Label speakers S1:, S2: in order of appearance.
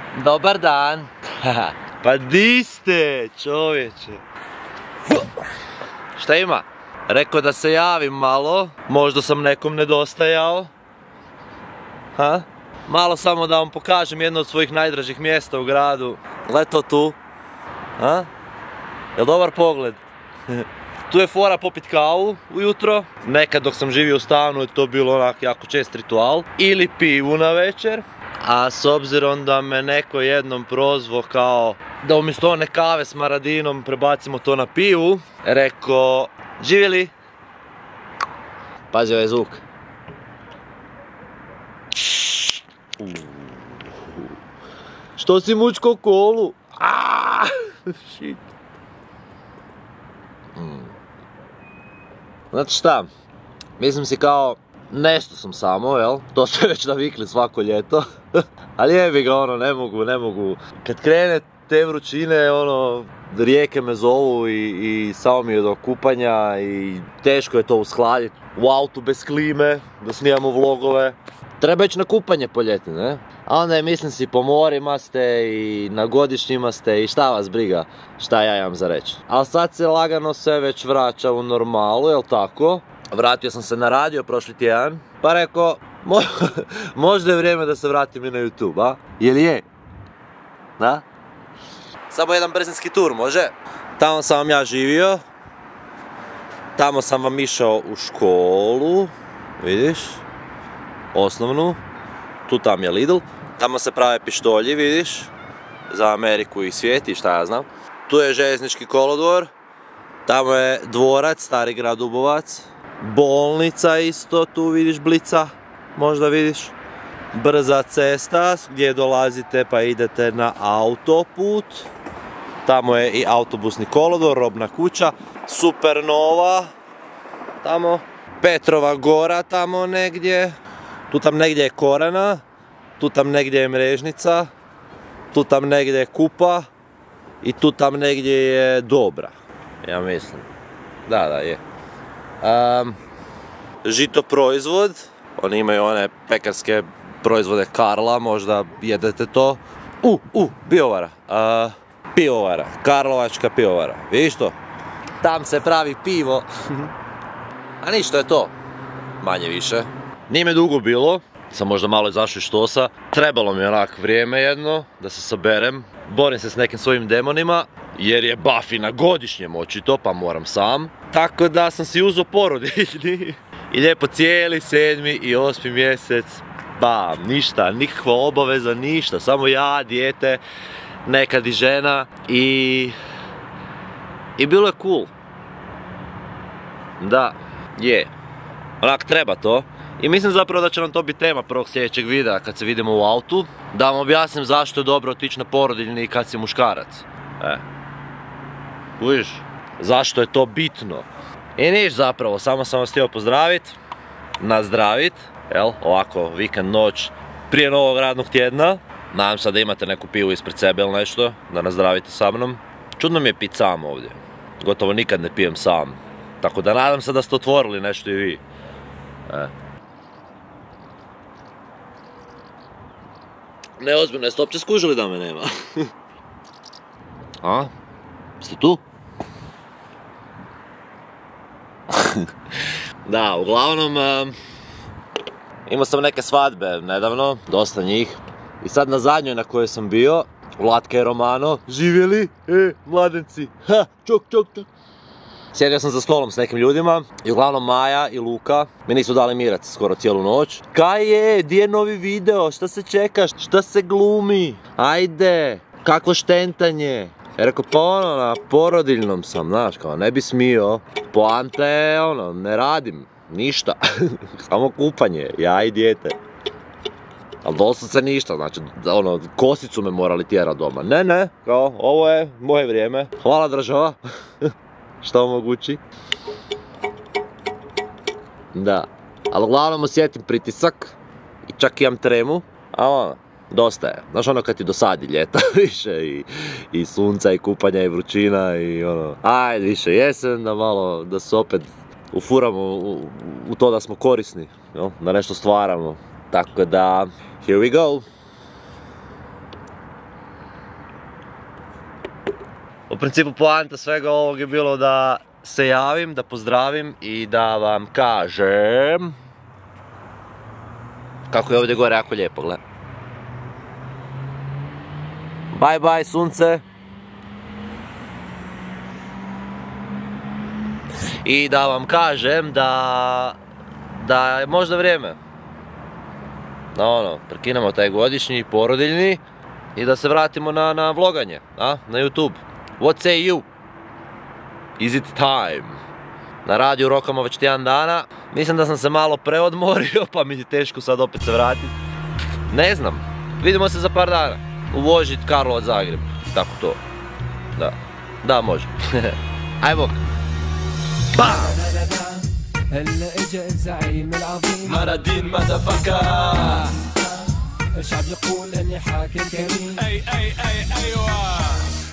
S1: Dobar dan. Pa di ste, čovječe? Šta ima? Rekao da se javim malo, možda sam nekom nedostajao. Ha? Malo samo da vam pokažem jedno od svojih najdražih mjesta u gradu. Leto tu. Ha? Jel dobar pogled? Tu je fora popit kavu ujutro. Nekad dok sam živio u stanu je to bilo onak jako čest ritual. Ili pivu na večer. A s obzirom da me neko jednom prozvao kao da umjesto one kave s Maradinom prebacimo to na pivu, rekao, živjeli? Pazi ovaj zvuk. Što si mučko kolu? Shit. Znate šta, mislim si kao, nešto sam samo, jel? To ste već navikli svako ljeto. Ali jebi ga, ono, ne mogu. Kad krene te vrućine, ono, rijeke me zovu i samo mi je do kupanja i teško je to ushladiti. U autu bez klime, da snimamo vlogove. Treba ići na kupanje po ljeti, ne? A onda je, mislim si, po morima ste i na godišnjima ste i šta vas briga, šta ja imam za reći. Ali sad se lagano sve već vraća u normalu, jel tako? Vratio sam se na radio prošli tjedan, pa rekao, možda je vrijeme da se vratim i na YouTube, a? Jel je? Da? Samo jedan brzinski tur, može? Tamo sam vam ja živio. Tamo sam vam išao u školu, vidiš? Osnovnu. Tu tam je Lidl. Tamo se prave pištolji, vidiš? Za Ameriku i svijet i šta ja znam. Tu je željeznički kolodvor. Tamo je dvorac, Stari grad Dubovac. Bolnica isto, tu vidiš Blica, možda vidiš. Brza cesta gdje dolazite pa idete na autoput. Tamo je i autobusni kolodvor, robna kuća. Supernova, tamo. Petrova gora tamo negdje. Tu tam negdje je Korana. Tu tam negdje je Mrežnica. Tu tam negdje je Kupa. I tu tam negdje je Dobra. Ja mislim. Da, je. Žito proizvod. Oni imaju one pekarske proizvode Karla, možda jedete to. Pivovara. Pivovara. Karlovačka pivovara. Vidiš to? Tam se pravi pivo. A ništa je to. Manje više. Nije me dugo bilo. Sam možda malo izašao iz štosa. Trebalo mi je onak vrijeme jedno da se saberem. Borim se s nekim svojim demonima. Jer je Buffy na godišnjem očito, pa moram sam. Tako da sam si uzeo porodiljni. I lijepo cijeli 7. i 8. mjesec. Bam, ništa, nikakva obaveza, ništa. Samo ja, dijete, nekad i žena. I bilo je cool. Da, je. Onak treba to. I mislim zapravo da će nam to biti tema prvog sljedećeg videa kad se vidimo u autu. Da vam objasnim zašto je dobro otići na porodiljni kad si muškarac. Uviš, zašto je to bitno? I niš zapravo, samo sam vas htio pozdravit, nazdravit, jel, ovako vikend noć prije novog radnog tjedna. Nadam se da imate neku pivu ispred sebe ili nešto, da nazdravite sa mnom. Čudno mi je pit sam ovdje, gotovo nikad ne pijem sam. Tako da nadam se da ste otvorili nešto i vi. Ne, ozbiljno, jeste uopće skužili da me nema? A? Ste tu? Da, uglavnom, imao sam neke svadbe nedavno, dosta njih. I sad na zadnjoj na kojoj sam bio, Vlatka i Romano, živjeli, mladenci, čok. Sjedio sam za stolom s nekim ljudima i uglavnom Maja i Luka mi nisu dali mirac skoro cijelu noć. Kaj je, di je novi video, šta se čekaš, šta se glumi, ajde, kakvo štentanje. Ja rekao, pa ono, na porodiljnom sam, znaš, kao ne bi smio. Poanta je, ono, ne radim, ništa, samo kupanje, ja i dijete. Ali doslovce ništa, znači, ono, kosicu me morali tjerat doma. Ne, kao, ovo je moje vrijeme, hvala država, što omogući. Da, ali uglavnom osjetim pritisak i čak imam tremu, a ono, dosta je. Znaš ono kad ti dosadi ljeta više i sunca i kupanja i vrućina i ono, ajde više jesen da malo, da se opet ufuramo u to da smo korisni, da nešto stvaramo. Tako da, here we go. principu poanta svega ovog je bilo da se javim, da pozdravim i da vam kažem kako je ovdje gore jako lijepo, gle. Bye bye sunce. I da vam kažem da je možda vrijeme da prekinemo taj godišnji porodiljni i da se vratimo na vloganje, na YouTube. What say you? Is it time? Na radiju rokamo već tjedan dana. Mislim da sam se malo preodmorio, pa mi je teško sad opet se vratiti. Ne znam, vidimo se za par dana. U vožnji Karlovac Zagreb, tako to. Da, može. Aj bok. BAM!
S2: هلا اجا الزعيم العظيم
S3: مرادين مدفكا
S2: الشعب يقول اني حاكم كريم
S3: اي ايوه